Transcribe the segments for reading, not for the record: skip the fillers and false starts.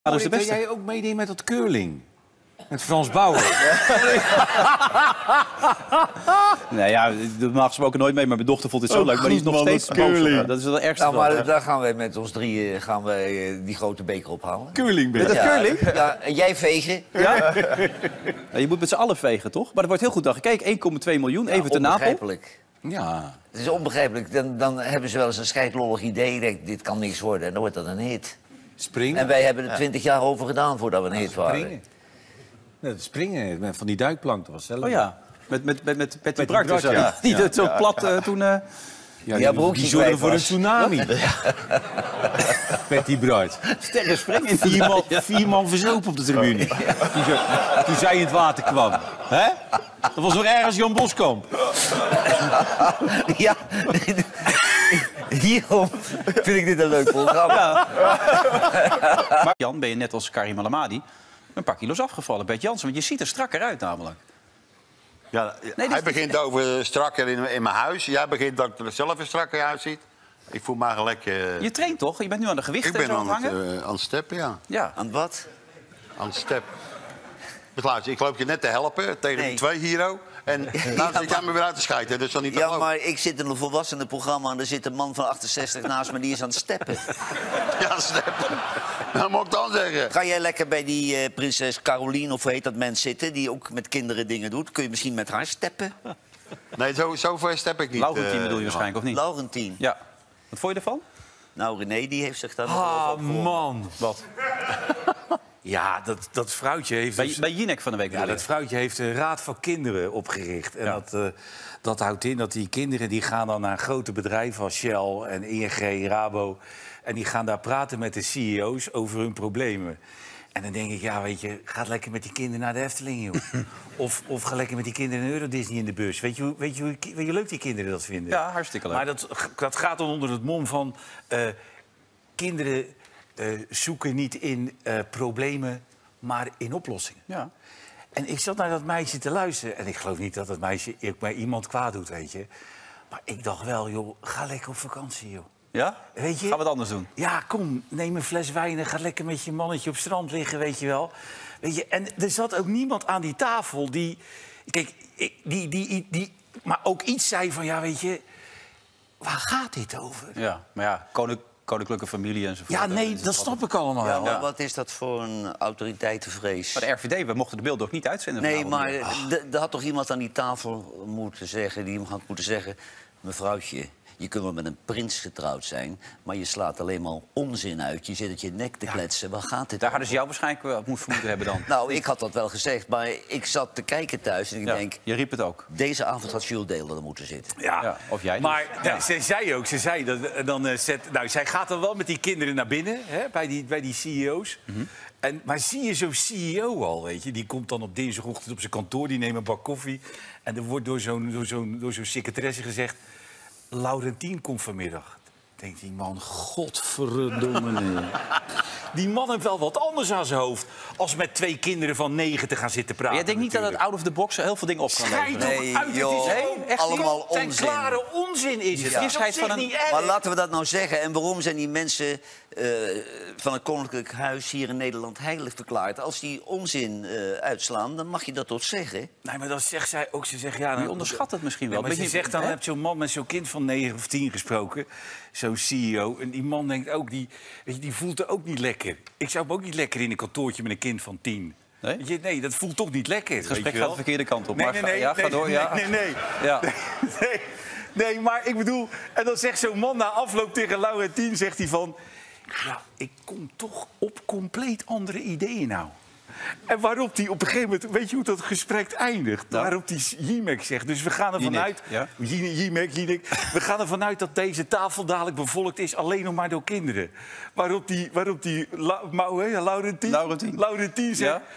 Dat is de beste. Jij ook meedeed met dat curling? Met Frans Bauer. Nee, ja, normaal gesproken nooit mee, maar mijn dochter vond dit zo leuk. Maar die is nog steeds boos. Dat is wel het ergste. Nou, maar daar gaan wij met ons drieën die grote beker ophalen. Curling ben je. Met dat curling? Ja, en jij vegen. Ja? Ja, je moet met z'n allen vegen, toch? Maar er wordt heel goed naar gekeken. 1,2 miljoen, even te Napel. Onbegrijpelijk. Ja. Het is onbegrijpelijk. Dan hebben ze wel eens een scheidlollig idee. Denk, dit kan niks worden. En dan wordt dat een hit. Springen. En wij hebben er 20 jaar over gedaan voordat we een hit waren. Springen. Nee, dat springen met van die duikplank, dat was zelf. Oh ja, met Petty Bart. Bart, ja. Die het zo plat toen... Ja, die zorgde voor een tsunami. Petty Bart. Sterren springen. 4 man verzopen op de tribune. Toen zij in het water kwam. Hè? Dat was nog ergens Jan Boskamp. Ja, hierom vind ik dit een leuk programma. Ja. Maar Jan, ben je net als Karim Alamadi een paar kilo's afgevallen. Bert Jansen, want je ziet er strakker uit namelijk. Ja, Nee, hij begint over strakker in mijn huis. Jij begint dat ik er zelf een strakker uitziet. Ik voel me gelijk... Je traint toch? Je bent nu aan de gewichten ik ben zo aan hangen? het steppen, ja. Ja. Aan wat? Aan het step. Ik loop je net te helpen tegen Nee. die 2 Hero. En nou zit jij me weer uit te schijten. Dat is dan niet te Ja, geloven. maar ik zit in een volwassenenprogramma en er zit een man van 68 naast me die is aan het steppen. Ja, steppen. Nou, moet ik dan zeggen. Ga jij lekker bij die prinses Caroline, of hoe heet dat mens, zitten, die ook met kinderen dingen doet? Kun je misschien met haar steppen? Nee, zo ver step ik niet. Laurentien bedoel je waarschijnlijk, of niet? Laurentien. Ja. Wat vond je ervan? Nou, René, die heeft zich daar nog Ah, over opgewonden. man. Wat? Ja, dat vrouwtje heeft... Bij Jinek van de week Ja, bedoel dat je? vrouwtje heeft een raad van kinderen opgericht. En Ja. dat houdt in dat die kinderen die gaan dan naar grote bedrijven als Shell en ING, Rabo. En die gaan daar praten met de CEO's over hun problemen. En dan denk ik, ja, weet je, ga lekker met die kinderen naar de Efteling, joh. of ga lekker met die kinderen naar Euro Disney in de bus. Weet je hoe leuk die kinderen dat vinden? Ja, hartstikke leuk. Maar dat gaat dan onder het mom van... kinderen zoeken niet in problemen, maar in oplossingen. Ja. En ik zat naar dat meisje te luisteren. En ik geloof niet dat dat meisje bij iemand kwaad doet, weet je. Maar ik dacht wel, joh, ga lekker op vakantie, joh. Ja? Weet je? Gaan we het anders doen? Ja, kom, neem een fles wijn en ga lekker met je mannetje op strand liggen, weet je wel. Weet je, en er zat ook niemand aan die tafel die... Kijk, maar ook iets zei van, ja, weet je... Waar gaat dit over? Ja, maar ja, koninklijke familie enzovoort. Ja, nee, dat snap ik allemaal Ja, wel. maar wat is dat voor een autoriteitenvrees? Maar de RVD, we mochten de beelden ook niet uitzenden. Nee, vanavond. maar er had toch iemand aan die tafel moeten zeggen... die had moeten zeggen... mevrouwtje, je kunt wel met een prins getrouwd zijn... maar je slaat alleen maar onzin uit. Je zit het je nek te kletsen. Waar gaat dit Daar over? hadden ze jou waarschijnlijk op moeten hebben dan. Nou, ik had dat wel gezegd, maar ik zat te kijken thuis... en ik Ja, denk, je riep het ook. deze avond had Jules Deelder er moeten zitten. Ja, of jij. Maar Ja. ze zei dat zij gaat dan wel met die kinderen naar binnen, hè, bij die CEO's. Maar zie je zo'n CEO al, weet je? Die komt dan op dinsdagochtend op zijn kantoor, die neemt een bak koffie. En er wordt door zo'n secretaresse gezegd... Laurentien komt vanmiddag. Denkt die man, godverdomme. Nee. Die man heeft wel wat anders aan zijn hoofd... als met 2 kinderen van 9 te gaan zitten praten. Maar jij denkt niet dat het out of the box heel veel dingen op kan Schijt leveren? toch Nee, uit, joh. het is gewoon echt allemaal niet. Het onzin. zijn klare onzin is het. Ja. Het is op Frisheid zich van een- niet erg. Maar laten we dat nou zeggen. En waarom zijn die mensen van het Koninklijk Huis hier in Nederland heilig verklaard? Als die onzin uitslaan, dan mag je dat toch zeggen? Nee, maar dan zegt zij ook, ze zegt... Ja, Je onderschat het misschien wel. Ja, maar Weet ze je, zegt dan, hè? heb zo'n man met zo'n kind van 9 of 10 gesproken. Zo'n CEO. En die man denkt ook, weet je, die voelt er ook niet lekker. Ik zou hem ook niet lekker in een kantoortje met een kind van 10. Nee? Weet je, nee, dat voelt toch niet lekker. Het gesprek gaat de verkeerde kant op. Nee, Maar nee, ga- nee. ja, ga door. Ja. Nee. Ja. Nee, maar ik bedoel... En dan zegt zo'n man na afloop tegen Laurentien, zegt hij van... Ja, ik kom toch op compleet andere ideeën nou. En waarop die op een gegeven moment... Weet je hoe dat gesprek eindigt? Nou. Waarop die Jinek zegt. Dus we gaan ervan Jinek, uit... ja. Jinek. We gaan ervan uit dat deze tafel dadelijk bevolkt is... alleen nog maar door kinderen. Waarop die Laurentien zegt... Ja.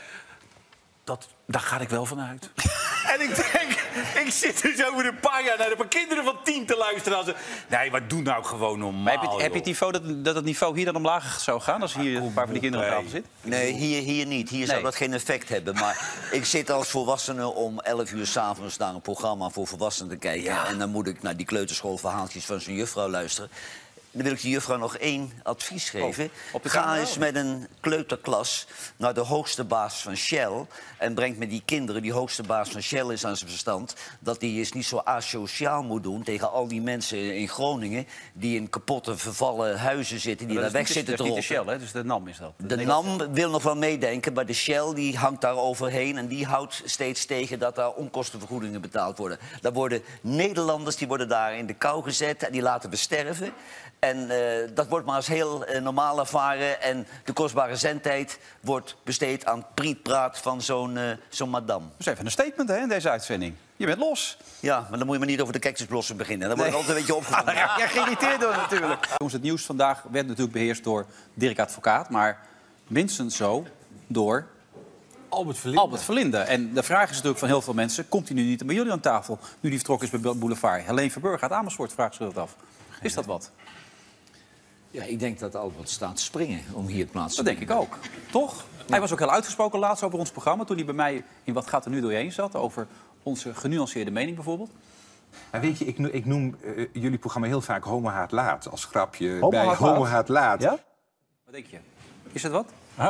Daar ga ik wel van uit. En ik denk, ik zit dus over een paar jaar naar de kinderen van 10 te luisteren. Als nee, maar doe nou gewoon normaal. Maar heb je het joh. niveau dat het niveau hier dan omlaag zou gaan... als hier een paar van die kinderen aan tafel zitten? Nee, hier niet. Hier zou Nee. dat geen effect hebben. Maar ik zit als volwassene om 11 uur 's avonds naar een programma voor volwassenen te kijken. Ja. En dan moet ik naar die kleuterschoolverhaaltjes van zijn juffrouw luisteren. Dan wil ik de juffrouw nog 1 advies geven. op de Ga camera? eens met een kleuterklas naar de hoogste baas van Shell... en breng met die kinderen, die hoogste baas van Shell is aan zijn verstand... dat die eens niet zo asociaal moet doen tegen al die mensen in Groningen... die in kapotte, vervallen huizen zitten, die daar weg zitten te rotten. rotten. Dat is niet de Shell, hè? Dus de NAM is dat. De NAM wil nog wel meedenken, maar de Shell die hangt daar overheen... en die houdt steeds tegen dat daar onkostenvergoedingen betaald worden. Daar worden Nederlanders die worden daar in de kou gezet en die laten we sterven. En dat wordt maar als heel normaal ervaren. En de kostbare zendtijd wordt besteed aan prietpraat van zo'n madame. Dat is even een statement, hè, in deze uitzending. Je bent los. Ja, maar dan moet je maar niet over de cactusblossen beginnen. Dan word ik altijd een beetje opgewonden. Ja, jij geïrriteerd door natuurlijk. Jongens, het nieuws vandaag werd natuurlijk beheerst door Dirk Advocaat... maar minstens zo door Albert Verlinde. En de vraag is natuurlijk van heel veel mensen... komt hij nu niet bij jullie aan tafel, nu die vertrokken is bij Boulevard? Helene Verburg uit Amersfoort vraagt zich dat af. Is dat wat? Ja, ik denk dat Albert staat te springen om hier plaats te Dat denk ik ook. Toch? Hij was ook heel uitgesproken laatst over ons programma... toen hij bij mij in Wat gaat er nu door je heen zat... over onze genuanceerde mening bijvoorbeeld. Maar weet je, ik noem jullie programma heel vaak Homo Haat Laat als grapje. Homo bij Haat Homo Laat? Haat Laat. Ja? Wat denk je? Is het wat?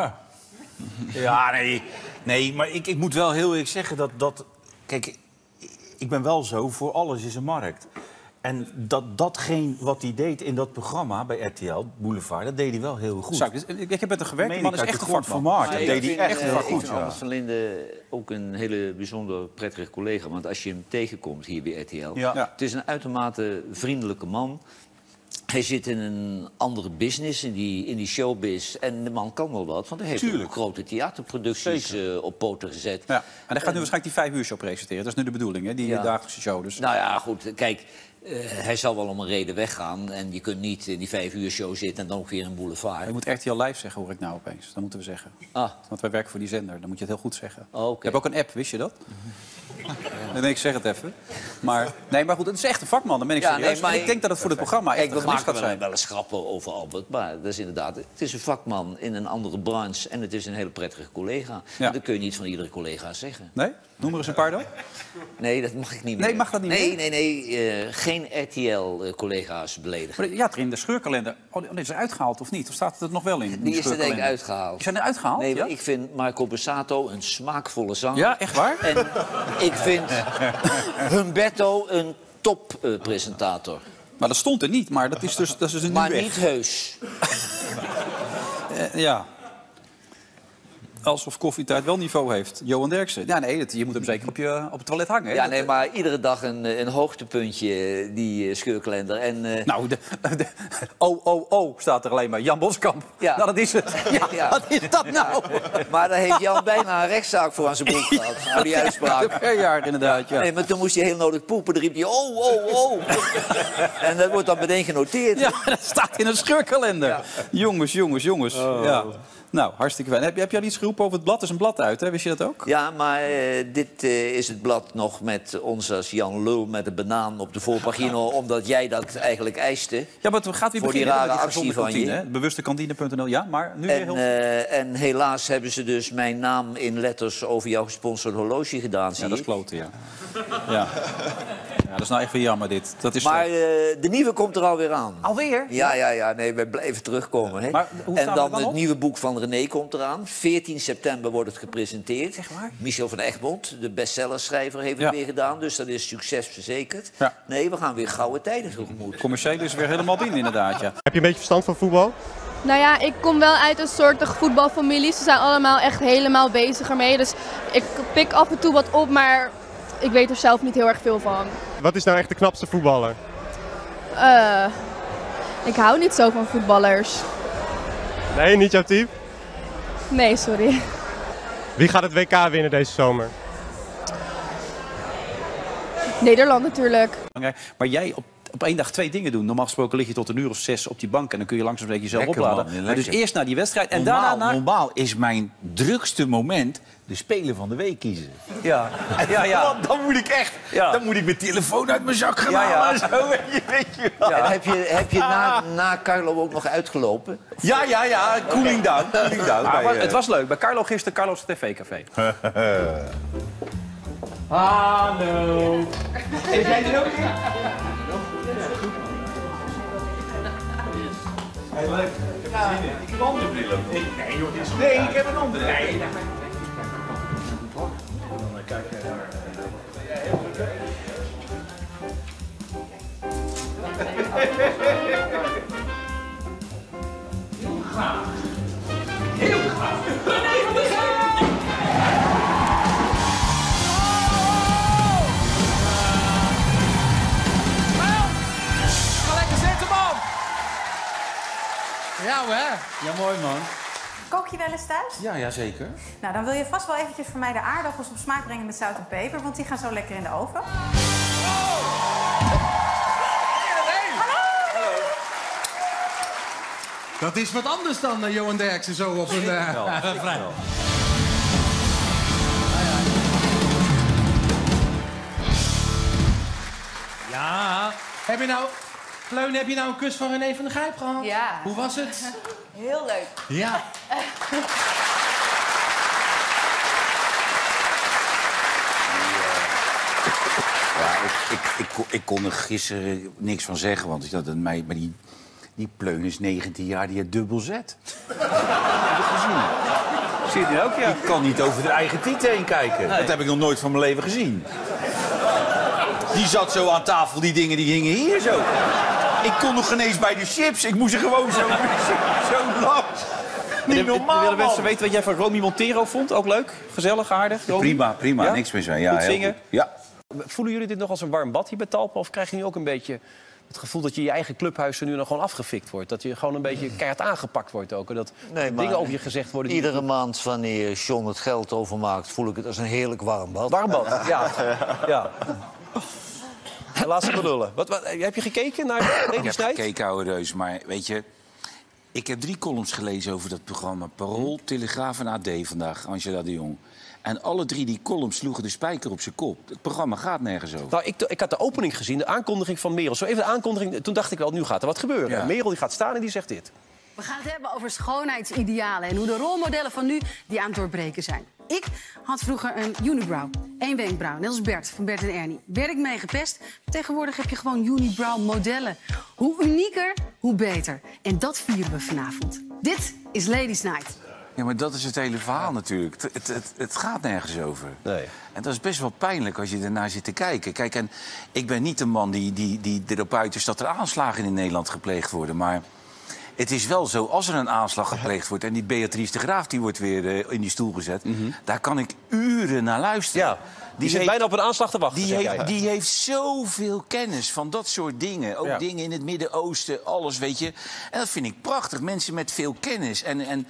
Ja, nee, maar ik moet wel heel eerlijk zeggen dat... Kijk, ik ben wel zo, voor alles is een markt. En datgene wat hij deed in dat programma bij RTL, Boulevard, dat deed hij wel heel goed. Ik heb met hem gewerkt, die man is echt een van vakman. Maart. Maar Dat deed hij echt wel Ik goed. vind Albert van Linden ook een hele bijzonder prettige collega. Want als je hem tegenkomt hier bij RTL... Ja. Het is een uitermate vriendelijke man. Hij zit in een andere business, in die showbiz. En de man kan wel wat, want hij heeft ook grote theaterproducties op poten gezet. Ja. En hij gaat nu waarschijnlijk die 5 uur show presenteren. Dat is nu de bedoeling, hè? Die dagelijkse show. Dus... Nou ja, goed, kijk, hij zal wel om een reden weggaan. En je kunt niet in die 5 uur show zitten en dan ook weer een boulevard. Je moet RTL Live zeggen, hoor ik nou opeens. Dat moeten we zeggen. Ah. Want wij werken voor die zender, dan moet je het heel goed zeggen. Oh, okay. Je hebt ook een app, wist je dat? Nee, ik zeg het even. Maar goed, het is echt een vakman, dan ben ik serieus. Nee, maar ik denk dat het voor het programma echt kijk, we een gemis gaat maken zijn. wel eens grappen over Albert, maar dat is inderdaad... Het is een vakman in een andere branche en het is een hele prettige collega. Ja. Dat kun je niet van iedere collega zeggen. Nee? Noem er eens een paar dan. Nee, dat mag ik niet meer. Nee, mag dat niet meer? Nee, geen RTL-collega's beledigen. Maar ja, het er in de scheurkalender. Oh, is er uitgehaald of niet? Of staat het er nog wel in? Die is er denk ik scheurkalender? uitgehaald. Die zijn er uitgehaald? Nee, ja? ik vind Marco Borsato een smaakvolle zanger. Ja, echt waar? En ik vind Humberto een toppresentator. Maar dat stond er niet, maar dat is dus een Maar nu weg. niet heus. Ja. Alsof Koffietijd wel niveau heeft. Johan Derksen. Ja, nee, je moet hem zeker op het toilet hangen. Hè? Ja, nee, maar iedere dag een hoogtepuntje, die scheurkalender. En, Nou, staat er alleen maar. Jan Boskamp. Ja. Nou, dat is het. Ja, Ja. Wat is dat nou? Maar daar heeft Jan bijna een rechtszaak voor aan zijn broek gehad. Aan die uitspraak. Per jaar inderdaad, ja. Nee, maar toen moest hij heel nodig poepen. Dan riep hij, oh. En dat wordt dan meteen genoteerd. Ja, dat staat in een scheurkalender. Ja. Jongens. Ja. Nou, hartstikke fijn. Heb je al iets geroepen over het blad? Er is een blad uit, hè? Wist je dat ook? Ja, maar dit is het blad nog met ons als Jan Lul met een banaan op de voorpagina... omdat jij dat eigenlijk eiste. Ja, maar het gaat weer Voor die beginnen. rare met gezonde actie van kantine, je. hè? Bewustekantine.nl, ja, maar nu weer heel... En helaas hebben ze dus mijn naam in letters over jouw gesponsorde horloge gedaan, zie Ja, dat is ik. kloten, ja. Ja, dat is nou echt weer jammer, dit. Dat is Maar de nieuwe komt er alweer aan. alweer? Ja, nee, wij blijven terugkomen. Hè? Maar hoe En staan we dan er dan het op? nieuwe boek van René komt eraan. 14 september wordt het gepresenteerd. Echt waar? Michel van Egmond, de bestsellerschrijver, heeft Ja. het weer gedaan. Dus dat is succes verzekerd. Ja. Nee, we gaan weer gouden tijden tegemoet. Commercieel is weer helemaal binnen, inderdaad, ja. Heb je een beetje verstand van voetbal? Nou ja, ik kom wel uit een soortig voetbalfamilie. Ze zijn allemaal echt helemaal bezig ermee. Dus ik pik af en toe wat op, maar ik weet er zelf niet heel erg veel van. Wat is nou echt de knapste voetballer? Ik hou niet zo van voetballers. Nee, niet jouw team? Nee, sorry. Wie gaat het WK winnen deze zomer? Nederland natuurlijk. Maar jij op één dag 2 dingen doen. Normaal gesproken lig je tot 1:06 op die bank... en dan kun je langzaam een beetje jezelf Lekker, opladen. man, Maar dus lekker. eerst naar die wedstrijd en daarna naar... Normaal is mijn drukste moment de speler van de week kiezen. Ja. Want dan moet ik echt... Ja. Dan moet ik mijn telefoon uit mijn zak gaan Ja, ja. halen. Zo, weet je wel. En heb je na Carlo ook nog uitgelopen? Ja, cooling down. Maar het was leuk. Bij Carlo gisteren, Carlo's TV-café. Hey, leuk. Ik heb er zin in. Ik heb een andere bril ook. Nee, joh, dit is... Nee, ik heb een andere. Nee, dan kijk jij daar. Heel graag. Heel graag. René van der Gijp! Ga lekker zitten, man! Ja, hè? Ja, mooi man. Kook je wel eens thuis? Ja, zeker. Nou, dan wil je vast wel eventjes voor mij de aardappels op smaak brengen met zout en peper, want die gaan zo lekker in de oven. Dat is wat anders dan Johan Derksen zo op een vrij. Ja, heb je nou... Pleun, heb je nou een kus van René van der Gijp gehad? Ja. Hoe was het? Heel leuk. Ja. Ik kon er gisteren niks van zeggen, want ik dacht, maar die Pleun is 19 jaar, die heeft dubbel Z. Heb je gezien? Zie je die ook, ja? Ik kan niet over de eigen titel heen kijken. Nee. Dat heb ik nog nooit van mijn leven gezien. Die zat zo aan tafel, die dingen die hingen hier zo. Ik kon nog geen eens bij de chips. Ik moest er gewoon zo langs. Niet normaal, willen mensen man. weten wat jij van Romy Montero vond? Ook leuk? Gezellig, aardig? Romy? Prima. Ja? Niks mis mee. Ja, Goed heel zingen? goed. Ja. Voelen jullie dit nog als een warm bad hier bij Talpa? Of krijg je nu ook een beetje het gevoel dat je eigen clubhuis er nu nog gewoon afgefikt wordt? Dat je gewoon een beetje keihard aangepakt wordt ook? En dat dingen over je gezegd worden? Die... Iedere maand wanneer John het geld overmaakt, voel ik het als een heerlijk warm bad. Warm bad, ja. Laatste gelullen. Wat, heb je gekeken naar Ik heb gekeken, oude reus, maar weet je... Ik heb 3 columns gelezen over dat programma. Parool, Telegraaf en AD vandaag, Angela de Jong. En alle 3 die columns sloegen de spijker op zijn kop. Het programma gaat nergens over. Nou, ik had de opening gezien, de aankondiging van Merel. Zo even de aankondiging, toen dacht ik wel, nu gaat er wat gebeuren. Ja. Merel die gaat staan en die zegt dit. We gaan het hebben over schoonheidsidealen en hoe de rolmodellen van nu die aan het doorbreken zijn. Ik had vroeger een unibrow, 1 wenkbrauw, net als Bert van Bert en Ernie. Werd ik mee gepest? Tegenwoordig heb je gewoon unibrow modellen. Hoe unieker, hoe beter. En dat vieren we vanavond. Dit is Ladies Night. Ja, maar dat is het hele verhaal natuurlijk. Het gaat nergens over. Nee. En dat is best wel pijnlijk als je ernaar zit te kijken. Kijk, en ik ben niet de man die erop uit is dat er aanslagen in Nederland gepleegd worden. Maar het is wel zo, als er een aanslag gepleegd wordt... en die Beatrice de Graaf die wordt weer in die stoel gezet... daar kan ik uren naar luisteren. Ja, die zit bijna op een aanslag te wachten. Die heeft zoveel kennis van dat soort dingen. Ook dingen in het Midden-Oosten, alles, weet je. En dat vind ik prachtig. Mensen met veel kennis.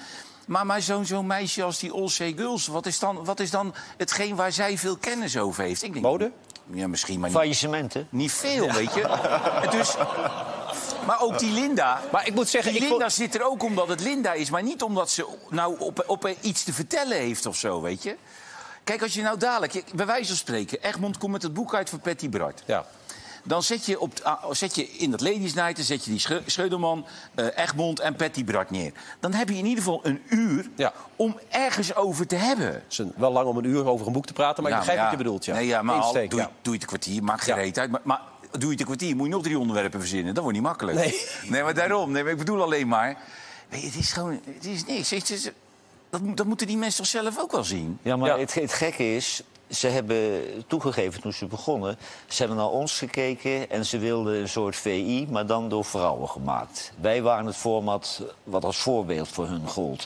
Maar zo'n meisje als die Olsey Guls, wat is dan hetgeen waar zij veel kennis over heeft? Ik denk, mode? Ja, misschien, maar faillissementen? Niet veel, weet je. Dus, maar ook die Linda. Maar ik moet zeggen, Linda zit er ook omdat het Linda is, maar niet omdat ze nou op iets te vertellen heeft of zo, weet je. Kijk, als je nou dadelijk, bij wijze van spreken, Egmond komt met het boek uit van Patty Bart. Ja. Dan zet je in dat Ladies Night, dan zet je die Scheuderman, Egmond en Patty Bart neer. Dan heb je in ieder geval een uur om ergens over te hebben. Het is wel lang om een uur over een boek te praten, maar ik begrijp wat je bedoelt. Ja. Nee, maar doe je het een kwartier, maakt geen reet uit. Maar doe je het een kwartier, moet je nog 3 onderwerpen verzinnen. Dat wordt niet makkelijk. Nee, maar daarom. Nee, maar ik bedoel alleen maar... Weet je, het is gewoon... Het is niks. Dat moeten die mensen toch zelf ook wel zien? Ja, maar het gekke is... Ze hebben toegegeven toen ze begonnen... ze hebben naar ons gekeken en ze wilden een soort VI... maar dan door vrouwen gemaakt. Wij waren het format wat als voorbeeld voor hun gold.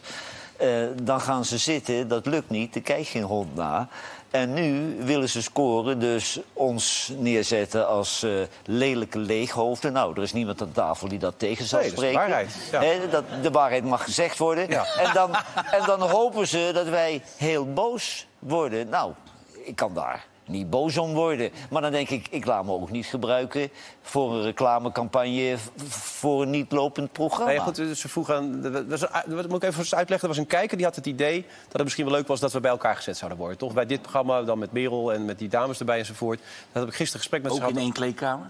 Dan gaan ze zitten, dat lukt niet, er kijkt geen hond naar... En nu willen ze scoren, dus ons neerzetten als lelijke leeghoofden. Nou, er is niemand aan tafel die dat tegen zal spreken. Dat is de waarheid. Ja. De waarheid mag gezegd worden. Ja. En dan hopen ze dat wij heel boos worden. Nou, ik kan daar niet boos om worden. Maar dan denk ik laat me ook niet gebruiken voor een reclamecampagne voor een niet lopend programma. Nee, goed, ze vroegen aan... Dat moet ik even uitleggen. Er was een kijker die had het idee dat het misschien wel leuk was... dat we bij elkaar gezet zouden worden. Toch bij dit programma, dan met Merel en met die dames erbij enzovoort. Dat heb ik gisteren gesprek met ze gehad. Ook in 1 kleedkamer?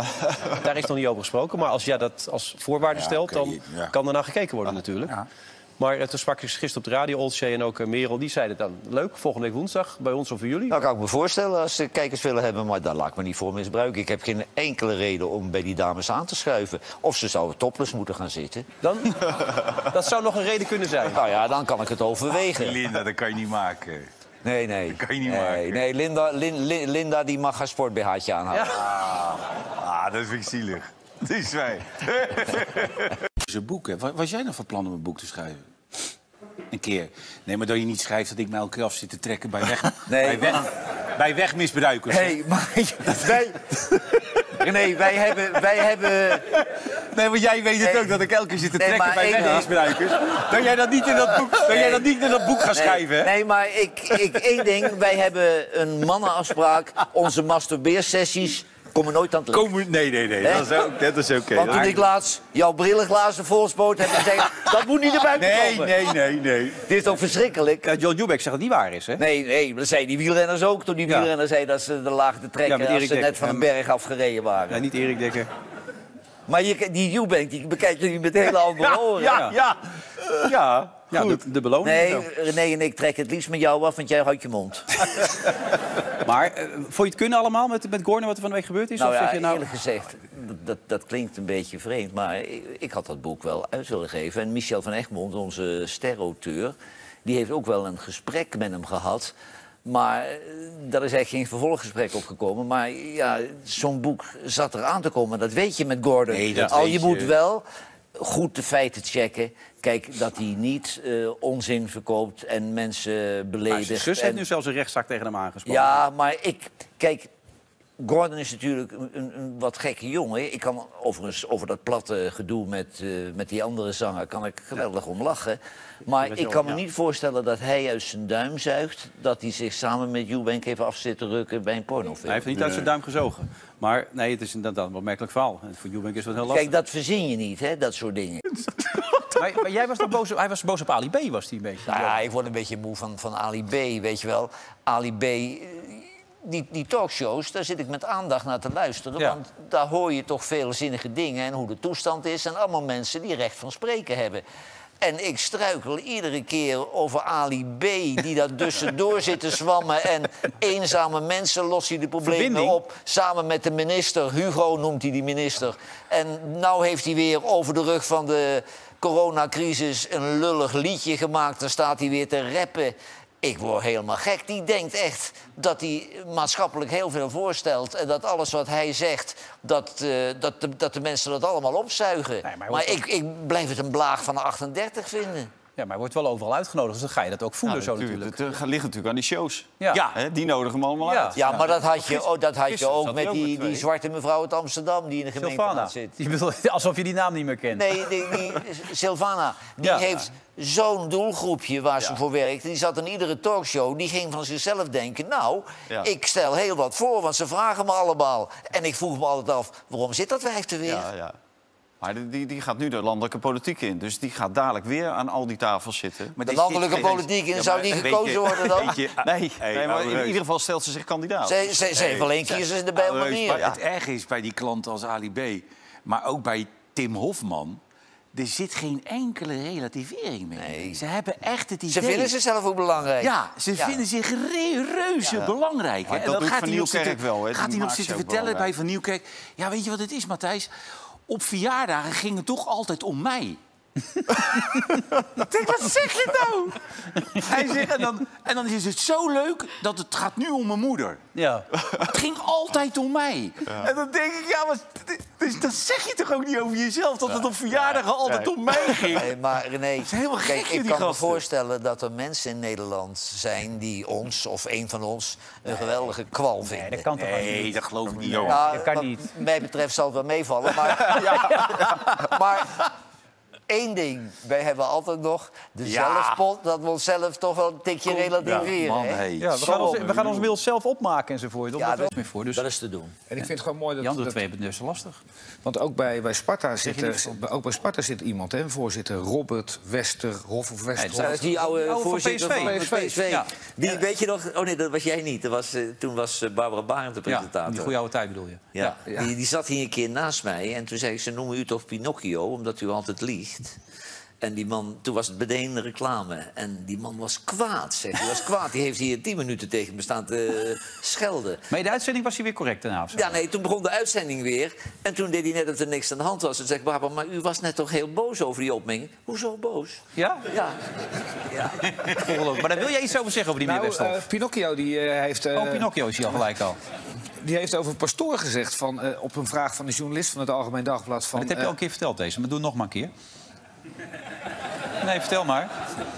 Daar is nog niet over gesproken. Maar als jij dat als voorwaarde stelt, dan kan er naar gekeken worden natuurlijk. Ja. Maar toen sprak ik gisteren op de radio, Olsje en ook Merel. Die zeiden dan, leuk, volgende week woensdag bij ons of bij jullie. Nou, kan ik me voorstellen als ze kijkers willen hebben, maar daar laat ik me niet voor misbruiken. Ik heb geen enkele reden om bij die dames aan te schuiven. Of ze zouden topless moeten gaan zitten. Dan? Dat zou nog een reden kunnen zijn. Nou ja, dan kan ik het overwegen. Linda, dat kan je niet maken. Nee. Dat kan je niet maken. Nee, Linda die mag haar sport-BH'tje aanhouden. Ja. Dat vind ik zielig. Dat is wij. Zijn boeken. Was jij nog van plan om een boek te schrijven? Een keer. Nee, maar dat je niet schrijft dat ik mij elke keer af zit te trekken bij wegmisbruikers. Hé, maar wij hebben... Nee, want jij weet het ook dat ik elke keer zit te trekken bij wegmisbruikers. Dat jij dat niet in dat boek gaat schrijven, hè? Nee, maar één ding. Wij hebben een mannenafspraak. Onze masturbeersessies komen nooit aan het licht. Nee. Dat is oké. Want toen ik laatst jouw brillenglazen volspoot heb gezegd... dat moet niet naar buiten komen. Nee. Dit is toch verschrikkelijk? Ja, John Newbeck zegt dat het niet waar is, hè? Nee, dat zeiden die wielrenners ook. Toen die wielrenners zeiden dat ze de lagen te trekken... als ze net van een berg afgereden waren. Ja, niet Erik Dekker. Maar die Newbank, die bekijkt jullie met hele andere oren. Ja, de beloning. Nee, René en ik trekken het liefst met jou af, want jij houdt je mond. Maar vond je het kunnen allemaal met Gordon wat er van de week gebeurd is? Nou of ja, zeg je eerlijk gezegd, dat klinkt een beetje vreemd. Maar ik had dat boek wel uit willen geven. En Michel van Egmond, onze sterauteur, die heeft ook wel een gesprek met hem gehad. Maar daar is eigenlijk geen vervolggesprek op gekomen. Maar ja, zo'n boek zat er aan te komen. Dat weet je met Gordon. Nee, dat Al weet je moet wel goed de feiten checken. Kijk, dat hij niet onzin verkoopt en mensen beledigt. Zijn zus heeft nu zelfs een rechtszaak tegen hem aangespannen. Ja, maar Kijk, Gordon is natuurlijk een wat gekke jongen. Ik kan overigens over dat platte gedoe met die andere zanger... kan ik geweldig om lachen. Maar ik kan me niet voorstellen dat hij uit zijn duim zuigt... dat hij zich samen met Eubank even af zit te rukken bij een pornofilm. Hij heeft niet uit zijn duim gezogen. Maar nee, het is inderdaad een opmerkelijk verhaal. En voor Eubank is dat heel lastig. Kijk, dat verzin je niet, hè, dat soort dingen. Maar jij was toch boos, hij was boos op Ali B, was hij een beetje? Nou ja, ik word een beetje moe van Ali B, weet je wel. Ali B... Die talkshows, daar zit ik met aandacht naar te luisteren. Ja. Want daar hoor je toch veel zinnige dingen en hoe de toestand is. En allemaal mensen die recht van spreken hebben. En ik struikel iedere keer over Ali B. die daar tussendoor zit te zwammen. En eenzame mensen lost hij de problemen op. Samen met de minister. Hugo noemt hij die minister. En nou heeft hij weer over de rug van de coronacrisis een lullig liedje gemaakt. Dan staat hij weer te rappen. Ik word helemaal gek. Die denkt echt dat hij maatschappelijk heel veel voorstelt. En dat alles wat hij zegt, dat de mensen dat allemaal opzuigen. Nee, maar ik blijf het een blaag van 38 vinden. Ja, maar hij wordt wel overal uitgenodigd, dus dan ga je dat ook voelen zo natuurlijk. Het ligt natuurlijk aan die shows. Ja. Hè, die nodigen hem allemaal uit. Ja, maar dat had je ook met die zwarte mevrouw uit Amsterdam... die in de gemeenteraad zit. Je bedoelt, alsof je die naam niet meer kent. Nee, die Sylvana. Die heeft zo'n doelgroepje waar ze voor werkt. Die zat in iedere talkshow. Die ging van zichzelf denken... nou, ik stel heel wat voor, want ze vragen me allemaal. En ik vroeg me altijd af, waarom zit dat wijf er weer? Ja. Maar die gaat nu de landelijke politiek in. Dus die gaat dadelijk weer aan al die tafels zitten. Maar de landelijke politiek in, zou die gekozen worden dan? Nee, maar in ieder geval stelt ze zich kandidaat. Ze heeft alleen kiezers de bij manier. Maar het erge is bij die klanten als Ali B... maar ook bij Tim Hofman... er zit geen enkele relativering meer. Nee. Ze hebben echt het idee... Ze vinden zichzelf ook belangrijk. Ja, ze vinden zich reuze belangrijk. Maar en dat dan doet gaat Van hij nog Nieuwkerk wel. Hè? Gaat hij nog zitten vertellen bij Van Nieuwkerk... ja, weet je wat het is, Matthijs? Op verjaardagen ging het toch altijd om mij. Ik denk, wat zeg je nou? Hij zegt, en dan is het zo leuk dat het gaat nu om mijn moeder. Ja. Het ging altijd om mij. Ja. En dan denk ik, ja, maar dat zeg je toch ook niet over jezelf... dat het op verjaardagen altijd om mij ging? Nee, maar René, kijk, ik kan me voorstellen dat er mensen in Nederland zijn... die ons, of een van ons, een geweldige kwal vinden. Nee, dat kan toch niet? Nee, dat geloof ik niet. Dat kan niet. Wat mij betreft zal het wel meevallen, maar... maar Eén ding, wij hebben altijd nog de zelfspot... dat we onszelf toch wel een tikje relativeren. We gaan ons inmiddels zelf opmaken enzovoort. Ja, dat is meer voor. Dus dat is te doen. En ik vind het gewoon mooi dat... Jan doet twee dus lastig. Want ook bij Sparta zit iemand, hè, voorzitter Robert Westerhof of Westerhof. Dat is die oude voorzitter van PSV. Ja. Die, weet je nog... Oh nee, dat was jij niet. Toen was Barbara Barend de presentator. Ja, die goede oude tijd bedoel je. Ja. Die zat hier een keer naast mij. En toen zei ik, ze noemen u toch Pinocchio, omdat u altijd liegt. En die man, toen was het meteen de reclame. En die man was kwaad, zeg. Die was kwaad. Die heeft hier 10 minuten tegen me staan te schelden. Maar in de uitzending was hij weer correct daarna? Of zo? Ja, nee, toen begon de uitzending weer. En toen deed hij net of er niks aan de hand was. Toen zei ik, Barbara, maar u was net toch heel boos over die opmerking? Hoezo boos? Ja? Ja. Maar daar wil jij iets over zeggen over die meneer Westhoff? Pinocchio, die heeft... Pinocchio is hij al gelijk al. Die heeft over Pastoor gezegd, op een vraag van een journalist van het Algemeen Dagblad... Van, dat heb je al een keer verteld, deze. Maar doe het nog maar een keer. Nee, vertel maar.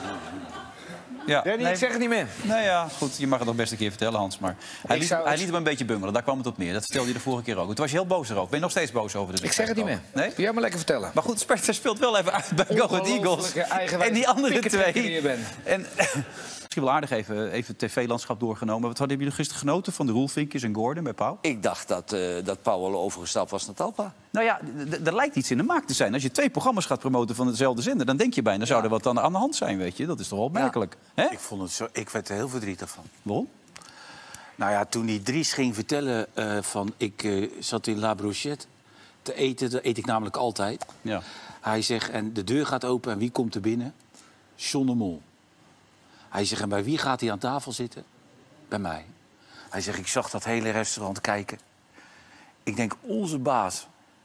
Ja, ik zeg het niet meer. Nee, ja, goed. Je mag het nog best een keer vertellen, Hans. Maar hij liet hem een beetje bungelen. Daar kwam het op neer. Dat vertelde je de vorige keer ook. Toen was je heel boos erover. Ben je nog steeds boos over de... Ik zeg het niet meer. Nee? Kun jij maar lekker vertellen. Maar goed, Sparta speelt wel even uit bij Go Ahead Eagles. En die andere twee. En misschien wel aardig even het tv-landschap doorgenomen. Wat hebben jullie gisteren genoten van de Roelvinkjes en Gordon bij Pauw? Ik dacht dat Pauw al overgestapt was naar Talpa. Nou ja, er lijkt iets in de maak te zijn. Als je 2 programma's gaat promoten van dezelfde zender... dan denk je bijna, zou er wat aan de hand zijn, weet je. Dat is toch wel opmerkelijk. Ja. Ik werd er heel verdrietig van. Waarom? Nou ja, toen die Dries ging vertellen van... ik zat in La Brochette te eten, dat eet ik namelijk altijd. Ja. Hij zegt, en de deur gaat open en wie komt er binnen? John de Mol. Hij zegt, en bij wie gaat hij aan tafel zitten? Bij mij. Hij zegt, ik zag dat hele restaurant kijken. Ik denk, onze baas...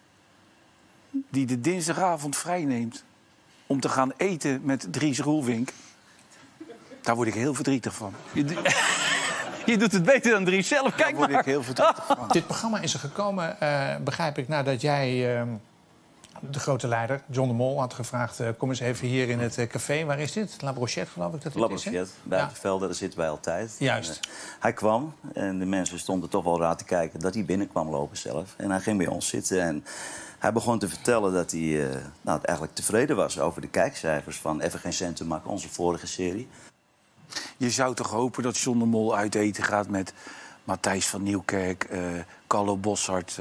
die de dinsdagavond vrijneemt om te gaan eten met Dries Roelvink... daar word ik heel verdrietig van. Je doet het beter dan Dries zelf. Kijk maar. Daar word ik heel verdrietig van. Dit programma is er gekomen, begrijp ik, nadat jij... de grote leider, John de Mol, had gevraagd... kom eens even hier in het café. Waar is dit? La Brochette, geloof ik dat het La is, Brochette, Buitenvelden, daar zitten wij altijd. Juist. Hij kwam en de mensen stonden toch wel raar te kijken... dat hij binnenkwam lopen zelf. En hij ging bij ons zitten en hij begon te vertellen... dat hij eigenlijk tevreden was over de kijkcijfers... van Even Geen Cent te Maken, onze vorige serie. Je zou toch hopen dat John de Mol uit eten gaat met Matthijs van Nieuwkerk... Carlo Bossart...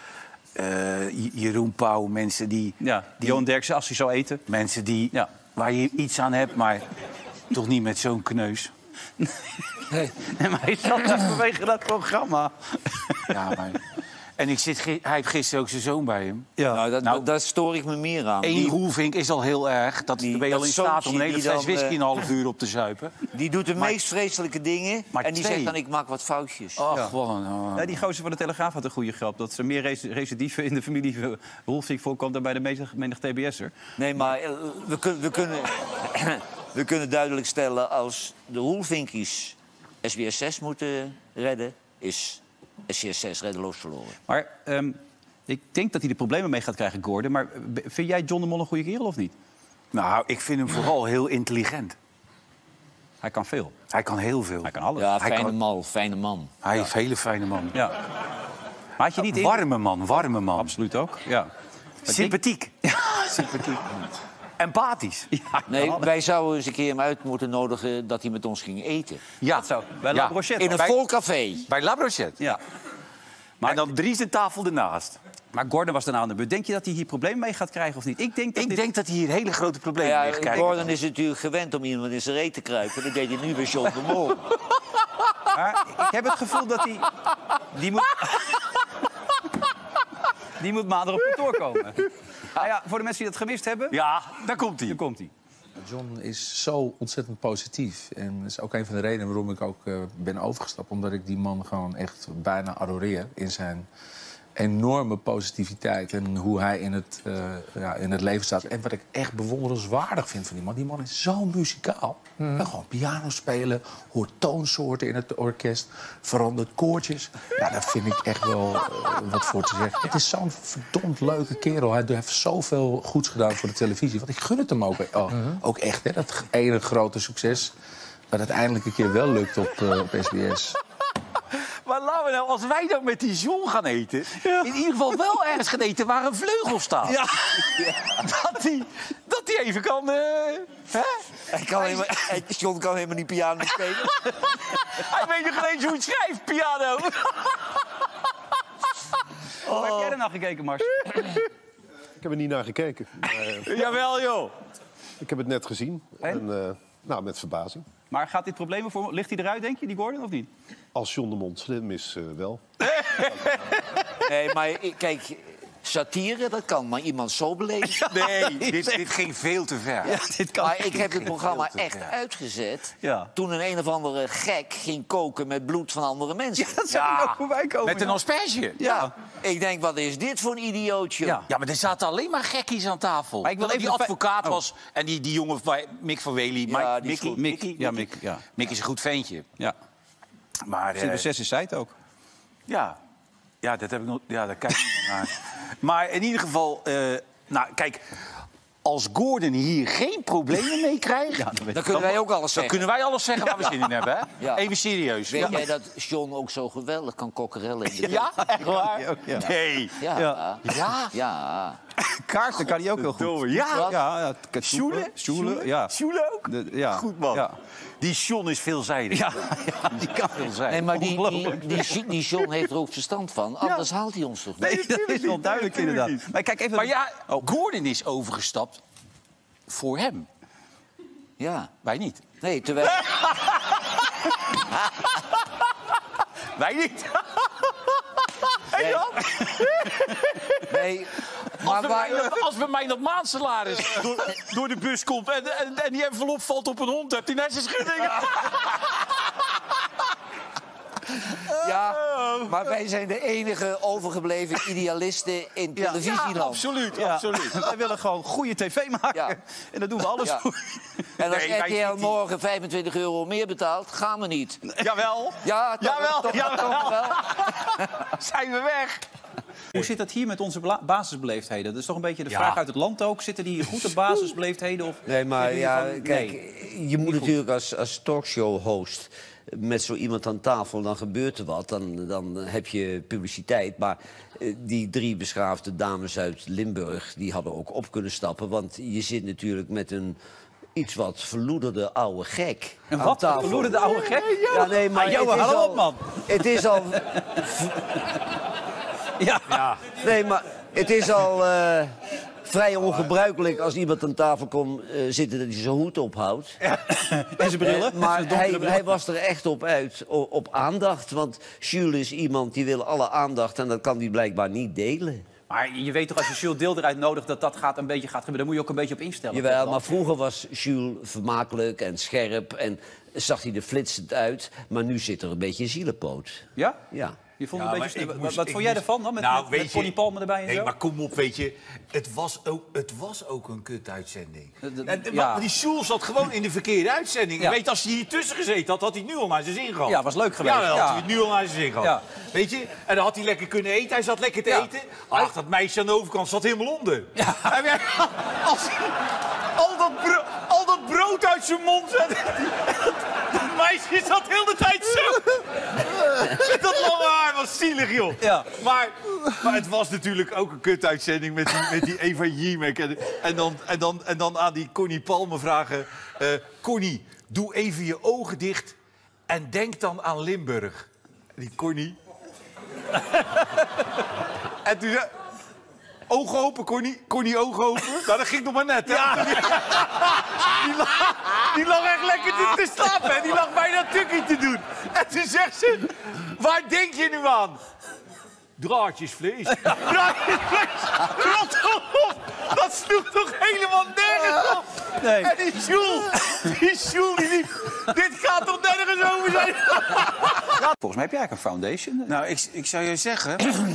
Jeroen Pauw, mensen die... Ja, Johan Derksen, als hij zou eten. Mensen die, waar je iets aan hebt, maar toch niet met zo'n kneus. Nee, maar hij zat dus vanwege dat programma. Ja, maar... En hij heeft gisteren ook zijn zoon bij hem. Ja. Nou, daar stoor ik me meer aan. Eén Roelvink is al heel erg. Dan ben je al in staat om een hele fles whisky een half uur op te zuipen. Die doet de meest vreselijke dingen. En die zegt dan, ik maak wat foutjes. Ja, die gozer van de Telegraaf had een goede grap. Dat er meer recidieven in de familie Roelvink voorkomt... dan bij de menig TBS'er. Nee, maar we kunnen duidelijk stellen... als de Roelvinkies SBS 6 moeten redden... is SBS 6 reddeloos verloren. Maar ik denk dat hij er problemen mee gaat krijgen, Gordon. Maar vind jij John de Mol een goede kerel of niet? Nou, ik vind hem vooral heel intelligent. Hij kan veel. Hij kan heel veel. Hij kan alles. Ja, fijne man. Hij is een hele fijne man. Ja. Maar had je niet warme man. Absoluut ook, ja. Sympathiek. Ja, sympathiek. Empathisch. Ja, nee, wij zouden eens een keer hem uit moeten nodigen dat hij met ons ging eten. Ja, dat zou. Bij La Brochette. In een vol café. Bij La Brochette. Ja. Maar en dan Dries de tafel ernaast. Maar Gordon was daarna aan de beurt. Denk je dat hij hier problemen mee gaat krijgen of niet? Ik denk dat hij hier hele grote problemen mee gaat krijgen. Gordon is natuurlijk gewend om iemand in zijn reet te kruipen. Dat deed hij nu bij John de Mol. Maar ik heb het gevoel dat hij... Die moet maandag op kantoor komen. Nou ja, voor de mensen die dat gemist hebben... Ja, daar komt hij. John is zo ontzettend positief. En dat is ook een van de redenen waarom ik ook ben overgestapt. Omdat ik die man gewoon echt bijna adoreer in zijn enorme positiviteit. En hoe hij in het leven staat. En wat ik echt bewonderenswaardig vind van die man. Die man is zo muzikaal. Hij gewoon piano spelen, hoort toonsoorten in het orkest, verandert koortjes. Ja, daar vind ik echt wel wat voor te zeggen. Het is zo'n verdomd leuke kerel. Hij heeft zoveel goeds gedaan voor de televisie. Want ik gun het hem ook echt. Hè, dat ene grote succes. Dat het eindelijk een keer wel lukt op SBS. Maar laten we nou, als wij dan met die John gaan eten... in ieder geval wel ergens gaan eten waar een vleugel staat. Ja. Dat hij even kan... John kan helemaal niet piano spelen. Hij weet nog eens hoe het schrijft, piano. Heb jij er nou gekeken, Mars? Ik heb er niet naar gekeken. Jawel, joh. Ik heb het net gezien. En met verbazing. Maar gaat dit probleem voor... Ligt hij eruit, denk je, die Gordon, of niet? Als John de Mol slim is, wel. Nee, maar kijk... Satire, dat kan, maar iemand zo beleven. Nee, dit ging veel te ver. Ja, dit kan Maar ik heb het ging programma veel te echt ver. uitgezet... Ja. toen een of andere gek ging koken met bloed van andere mensen. Ja, dat zou ik ook voorbij komen. Met een asperge. Ja. Ik denk, wat is dit voor een idiootje? Ja. Ja, maar er zaten alleen maar gekkies aan tafel. Maar ik wil Die even de advocaat fe- was en die jongen van Mick van Wely. Ja, die is goed. Mick is een goed ventje. Ja. Maar, Sinds 6 is zij het ook. ja, dat heb ik nog. Ja, daar kijk ik niet naar. Maar in ieder geval, nou kijk, als Gordon hier geen problemen mee krijgt, Dan kunnen wij ook alles dan zeggen. kunnen wij alles zeggen waar we zin in hebben. Hè? Ja. Even serieus. Weet jij dat John ook zo geweldig kan kokkerellen? In de Ja, echt waar? Ja. Nee. Ja. Ja. Ja. Ja. Kaarten kan hij ook heel goed. Ja. Sjoelen? Sjoelen, ja. Sjoelen ook? Ja. Goed, man. Ja. Die John is veelzijdig. Ja, die kan veel zijn. Nee, maar die John heeft er ook verstand van. Anders haalt hij ons toch niet? Nee, dat is wel duidelijk inderdaad. Maar kijk even... Maar ja, Gordon is overgestapt voor hem. Ja. Wij niet. Nee, terwijl... Wij niet. Nee. Nee. Maar Als bij mij dat maandsalaris door de bus komt en die envelop valt op een hond, hebt hij net zijn schudding. Ja, maar wij zijn de enige overgebleven idealisten in televisieland. Ja, absoluut, Ja. absoluut. Wij willen gewoon goede tv maken. Ja. En daar doen we alles Ja. voor. En als Nee, wij- RTL morgen €25 meer betaalt, gaan we niet. Jawel. Ja, Jawel, toch jawel. wel. Zijn we weg. Hoe zit dat hier met onze basisbeleefdheden? Dat is toch een beetje de vraag uit het land ook. Zitten die hier goed op basisbeleefdheden? Of Nee, maar denken jullie ja, van, kijk, nee, je moet goed. natuurlijk als talkshow-host met zo iemand aan tafel, dan gebeurt er wat. Dan heb je publiciteit. Maar die 3 beschaafde dames uit Limburg, die hadden ook op kunnen stappen. Want je zit natuurlijk met een iets wat verloederde oude gek En aan wat? tafel. Verloederde oude gek? Ja, nee, maar Johan, het is hou al, op, man. Het is al... Ja. Nee, maar het is al vrij ongebruikelijk als iemand aan tafel komt zitten dat hij zijn hoed ophoudt. En zijn brillen. Maar Zijn donkere brillen. hij was er echt op uit, op aandacht. Want Jules is iemand die wil alle aandacht en dat kan hij blijkbaar niet delen. Maar je weet toch, als je Jules Deel eruit nodigt, dat een beetje gaat gebeuren. Daar moet je ook een beetje op instellen. Jawel, maar vroeger was Jules vermakelijk en scherp en zag hij er flitsend uit. Maar nu zit er een beetje een zielepoot. Ja? Ja. Je vond Ja, een maar beetje... ik Wat moest- vond ik jij moest- ervan dan? Met, Nou, met weet Connie je- Palmer erbij en Nee, zo? maar kom op, weet je. Het was ook een kutuitzending. ja. Maar die Sjoel zat gewoon in de verkeerde uitzending. Ja. Je weet, als hij hier tussen gezeten had, had hij het nu al naar zijn zin gehad. Ja, was leuk geweest. Ja, dan Ja. had hij het nu al naar zijn zin gehad. Ja. Weet je? En dan had hij lekker kunnen eten. Hij zat lekker te Ja. eten. Ach, dat meisje aan de overkant zat helemaal onder. Ja. Heb jij- als al dat brood uit zijn mond zat. Dat meisje zat heel de tijd zo. Met dat lange haar, was zielig, joh. Ja. Maar het was natuurlijk ook een kutuitzending met die Eva Jinek. En dan aan die Connie Palmer vragen... Connie, doe even je ogen dicht en denk dan aan Limburg. Die Connie... En toen zei... Ogen open, Connie. Connie, ogen open. Nou, dat ging nog maar net, hè? Ja. Die lag echt lekker te slapen, hè? Die lag bijna tukkie te doen. En toen zegt ze... Waar denk je nu aan? Draadjesvlees. Draadjesvlees. Rot op. Dat sloeg toch helemaal nergens op? Nee. En die Sjoel, die liep... Dit gaat toch nergens over zijn? Volgens mij heb jij eigenlijk een foundation. Nou, ik zou je zeggen...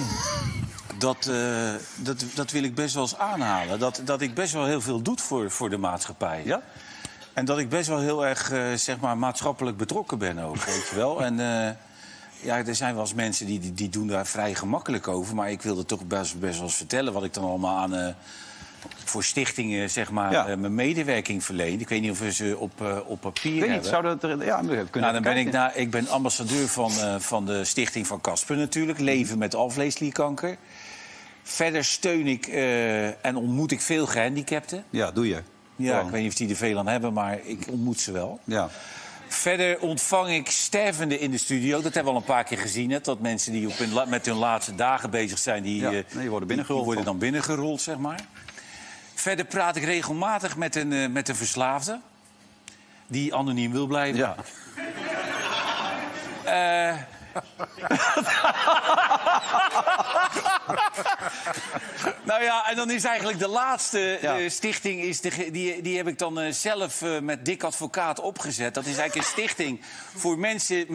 Dat wil ik best wel eens aanhalen. Dat ik best wel heel veel doe voor de maatschappij. Ja? En dat ik best wel heel erg zeg maar maatschappelijk betrokken ben ook, weet je wel. En ja, er zijn wel eens mensen die doen daar vrij gemakkelijk over. Maar ik wilde toch best wel eens vertellen wat ik dan allemaal aan... voor stichtingen, zeg maar, mijn medewerking verleen. Ik weet niet of we ze op papier Ik weet niet, hebben. zou dat er... Ja, we kunnen Nou, dan even kijken. ik ben ambassadeur van de stichting van Casper natuurlijk. Leven met alvleesklierkanker. Verder steun ik en ontmoet ik veel gehandicapten. Ja, doe je. Ja, ik weet niet of die er veel aan hebben, maar ik ontmoet ze wel. Ja. Verder ontvang ik stervenden in de studio. Dat hebben we al een paar keer gezien. Hè? Dat mensen die met hun laatste dagen bezig zijn... die worden dan binnengerold, zeg maar. Verder praat ik regelmatig met een verslaafde. Die anoniem wil blijven. Ja. Nou ja, en dan is eigenlijk de laatste stichting... Die heb ik dan zelf met Dick Advocaat opgezet. Dat is eigenlijk een stichting voor mensen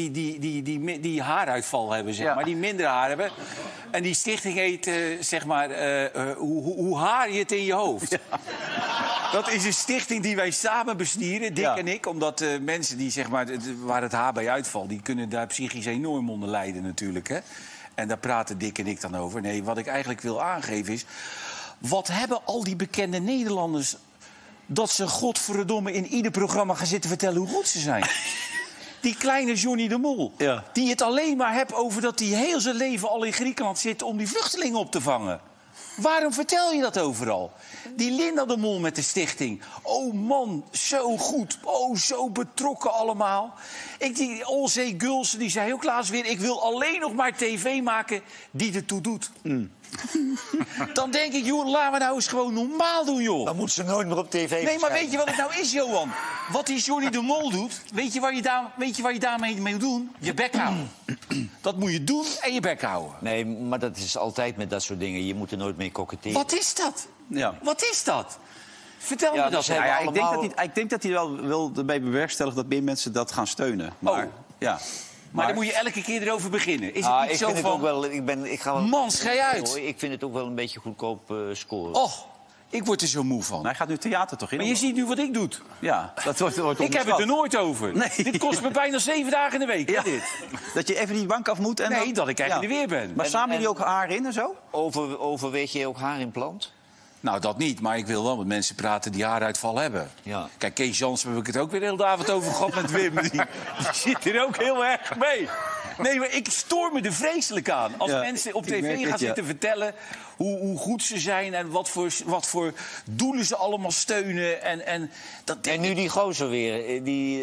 die haaruitval hebben, zeg maar. Die minder haar hebben. En die stichting heet, zeg maar, hoe haar je het in je hoofd. Ja. Dat is een stichting die wij samen bestieren, Dick en ik. Omdat mensen die, zeg maar, waar het haar bij uitvalt... die kunnen daar psychisch enorm onder lijden natuurlijk, hè. En daar praten Dick en ik dan over. Nee, wat ik eigenlijk wil aangeven is... wat hebben al die bekende Nederlanders... dat ze godverdomme in ieder programma gaan zitten vertellen hoe goed ze zijn. Die kleine Johnny de Mol. Ja. Die het alleen maar hebt over dat hij heel zijn leven al in Griekenland zit... om die vluchtelingen op te vangen. Waarom vertel je dat overal? Die Linda de Mol met de stichting. Oh man, zo goed. Oh, zo betrokken allemaal. Die Olzee Gulsen, die zei ook laatst weer... ik wil alleen nog maar tv maken die ertoe doet. Dan denk ik, joh, laten we nou eens gewoon normaal doen, joh. Dan moet ze nooit meer op tv Nee, maar weet je wat het nou is, Johan? Wat die Johnny de Mol doet, weet je waar je daarmee moet doen? Je bek houden. Dat moet je doen en je bek houden. Nee, maar dat is altijd met dat soort dingen. Je moet er nooit mee koketteren. Wat is dat? Ja. Wat is dat? Vertel me dat. Ik denk dat hij wel wil ermee bewerkstelligen dat meer mensen dat gaan steunen. Maar, Maar dan moet je elke keer erover beginnen. Is het niet zo van... Ook wel, ik ga wel... Man, schei uit. Ik vind het ook wel een beetje goedkoop scoren. Och, ik word er zo moe van. Hij gaat nu theater toch in? Maar je ziet nu wat ik doe. Ja, dat wordt ik heb het er nooit over. Nee. Dit kost me bijna 7 dagen in de week. Ja. Dit. Dat je even die bank af moet. En nee, dat ik eigenlijk er weer ben. Maar samen jullie ook haar in en zo? Overweeg je ook haarimplant? Nou, dat niet. Maar ik wil wel met mensen praten die haaruitval hebben. Ja. Kijk, Kees Jansen heb ik het ook weer de hele avond over gehad met Wim. Die zit er ook heel erg mee. Nee, maar ik stoor me er vreselijk aan. Als mensen op tv gaan zitten vertellen hoe goed ze zijn... en wat voor doelen ze allemaal steunen. En nu die gozer weer.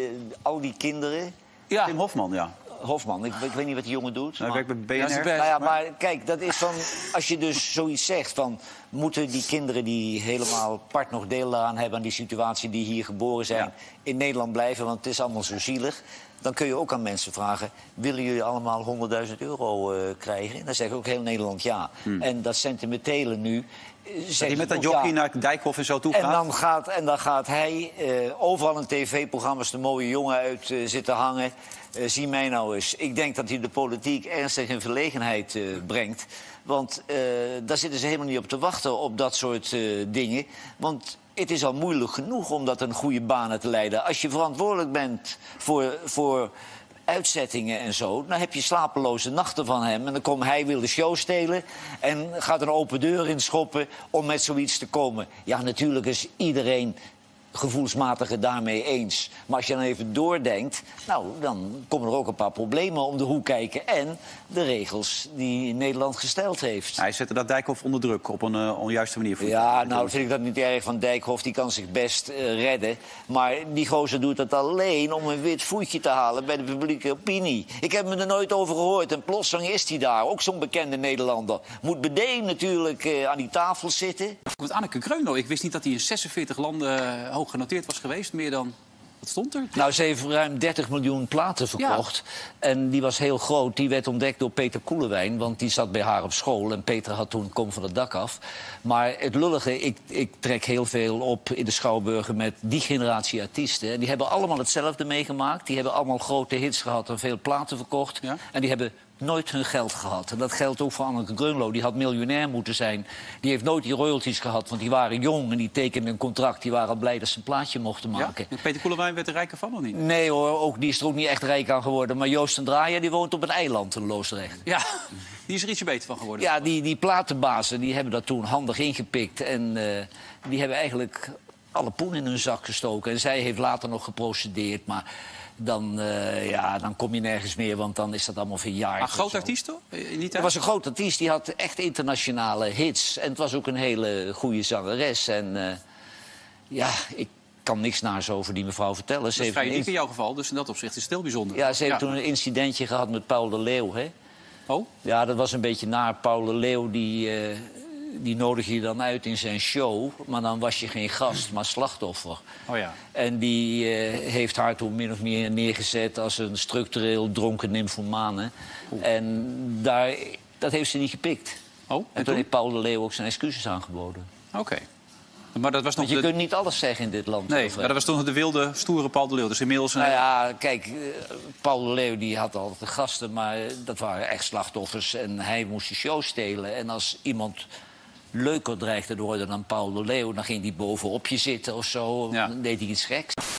Al die kinderen. Ja. Tim Hofman, Hofman, ik weet niet wat die jongen doet. Hij werkt bij BNR. Maar kijk, dat is van... Als je dus zoiets zegt van... moeten die kinderen die helemaal part nog deel aan hebben... aan die situatie die hier geboren zijn... in Nederland blijven, want het is allemaal zo zielig... dan kun je ook aan mensen vragen... willen jullie allemaal €100.000 krijgen? Dan zegt ook heel Nederland ja. En dat sentimentele nu... Dat hij met dat jockey naar Dijkhoff en zo toe gaat. En dan gaat hij overal in tv-programma's de mooie jongen uit zitten hangen... zie mij nou eens. Ik denk dat hij de politiek ernstig in verlegenheid brengt. Want daar zitten ze helemaal niet op te wachten, op dat soort dingen. Want het is al moeilijk genoeg om dat een goede banen te leiden. Als je verantwoordelijk bent voor uitzettingen en zo... dan heb je slapeloze nachten van hem. En dan komt hij, wil de show stelen... en gaat een open deur inschoppen om met zoiets te komen. Ja, natuurlijk is iedereen... gevoelsmatig het daarmee eens. Maar als je dan even doordenkt... nou, dan komen er ook een paar problemen om de hoek kijken. En de regels die Nederland gesteld heeft. Hij zette dat Dijkhoff onder druk op een onjuiste manier. Ja, nou vind ik dat niet erg van Dijkhoff. Die kan zich best redden. Maar die gozer doet het alleen om een wit voetje te halen bij de publieke opinie. Ik heb me er nooit over gehoord. En plotseling is hij daar. Ook zo'n bekende Nederlander. Moet Bedeen natuurlijk aan die tafel zitten. Met Anneke Greunlo. Ik wist niet dat hij in 46 landen... hoog genoteerd was geweest, meer dan... Wat stond er? Nou, ze heeft ruim 30 miljoen platen verkocht. Ja. En die was heel groot. Die werd ontdekt door Peter Koelewijn, want die zat bij haar op school. En Peter had toen Kom van het dak af. Maar het lullige, ik trek heel veel op in de Schouwburgen met die generatie artiesten. En die hebben allemaal hetzelfde meegemaakt. Die hebben allemaal grote hits gehad en veel platen verkocht. Ja? En die hebben nooit hun geld gehad. En dat geldt ook voor Anneke Greunlo. Die had miljonair moeten zijn. Die heeft nooit die royalties gehad, want die waren jong en die tekenden een contract. Die waren al blij dat ze een plaatje mochten maken. Ja? Peter Koelewijn werd er rijker van, of niet? Nee hoor, die is er ook niet echt rijk aan geworden. Maar Joost en Draaier, die woont op een eiland in Loosdrecht. Ja, die is er ietsje beter van geworden. Ja, die platenbazen die hebben dat toen handig ingepikt. En die hebben eigenlijk alle poen in hun zak gestoken. En zij heeft later nog geprocedeerd, maar... Dan kom je nergens meer, want dan is dat allemaal verjaard. Maar groot artiest, toch? Het was een groot artiest, die had echt internationale hits. En het was ook een hele goede zangeres. En ik kan niks naars over die mevrouw vertellen. Dat is vrij uniek in jouw geval, dus in dat opzicht is het heel bijzonder. Ja, ze heeft toen een incidentje gehad met Paul de Leeuw, hè? Oh? Ja, dat was een beetje naar. Paul de Leeuw, die nodig je dan uit in zijn show. Maar dan was je geen gast, maar slachtoffer. Oh ja. En die heeft haar toen min of meer neergezet als een structureel dronken nymphomane. En daar Dat heeft ze niet gepikt. Oh, en toen heeft Paul de Leeuw ook zijn excuses aangeboden. Oké. Maar dat was nog Want je kunt niet alles zeggen in dit land. Nee, maar dat was toen de wilde, stoere Paul de Leeuw. Dus inmiddels... Nou ja, kijk, Paul de Leeuw die had altijd de gasten, maar dat waren echt slachtoffers. En hij moest de show stelen. En als iemand leuker dreigde te worden dan Paul de Leeuw, dan ging hij bovenop je zitten of zo. Dan deed hij iets geks.